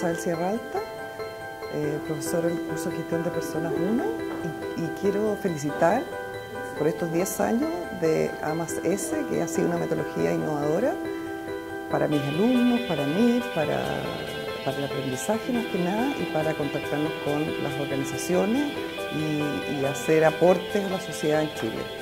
Isabel Sierra Alta, profesora del curso de Gestión de Personas 1, y quiero felicitar por estos 10 años de A+S, que ha sido una metodología innovadora para mis alumnos, para mí, para el aprendizaje más que nada, y para contactarnos con las organizaciones y hacer aportes a la sociedad en Chile.